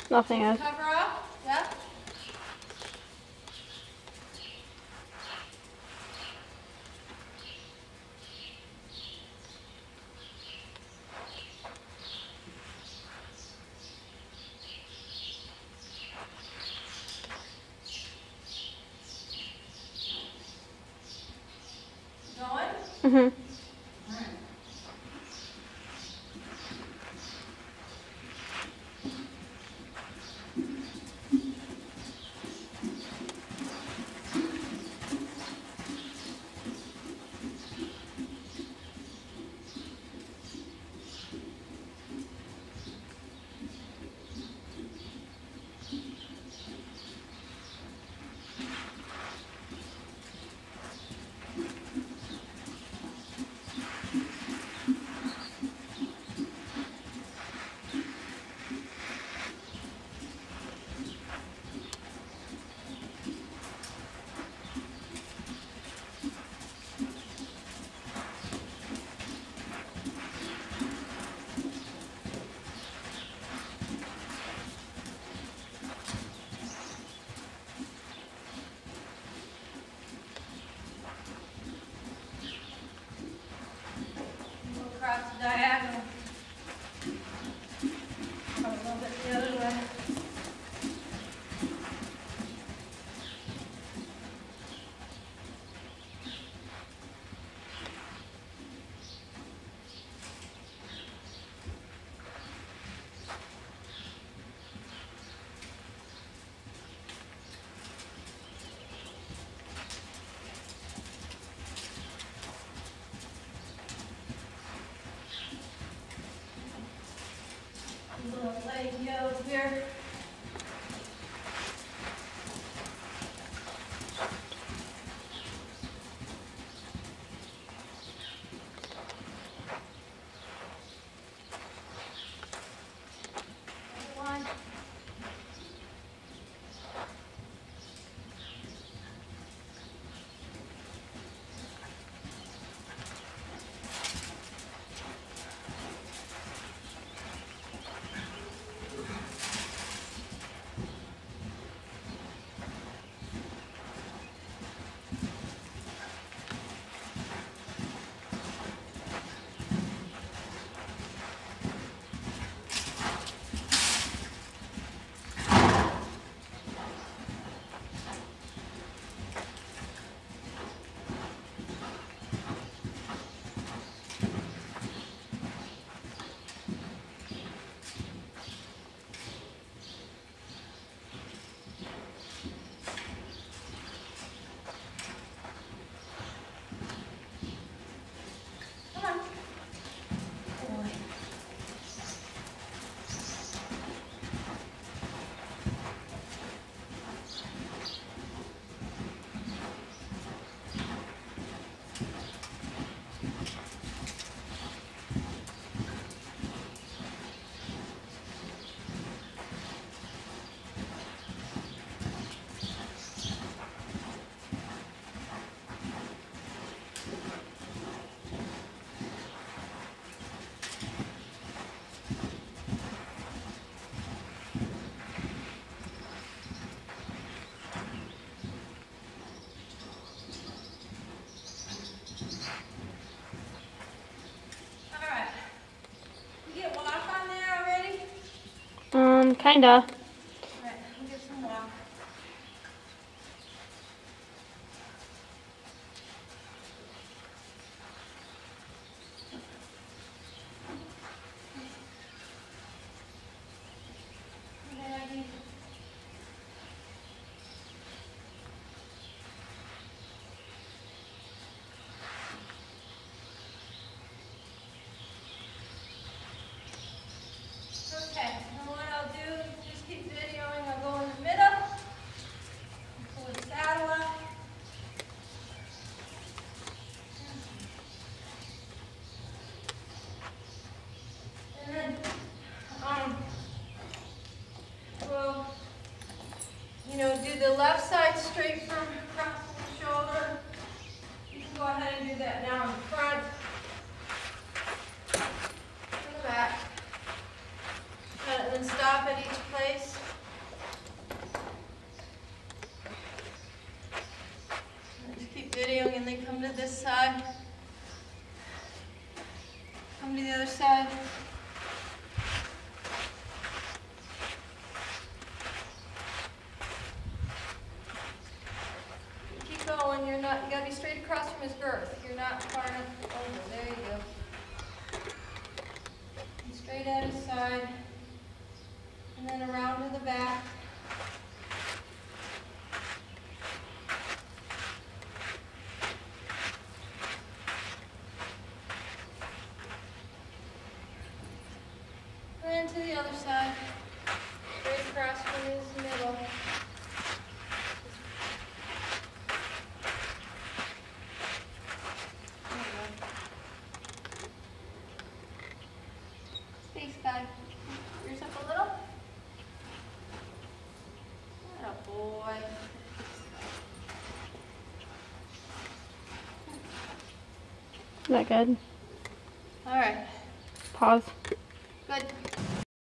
Nothing else. Cover up, yeah. Mhm. Across the diagonal. Go a little bit the other way. Little leg yells here. One. Alright. You get walk on there already? Kinda. Alright, we'll get some walk. Maggie. Okay, and what I'll do is just keep videoing. I'll go in the middle, pull the saddle up. And then, we'll, do the left side straight from across the shoulder. You can go ahead and do that now in the front, in the back, and then stop at each place. side. Keep going. You gotta be straight across from his girth. You're not far enough over. There you go. And straight at his side. And then around to the back. And to the other side. Straight across from his middle. Space guy. Yours up a little. Atta boy. Is that good? All right. Pause. Good.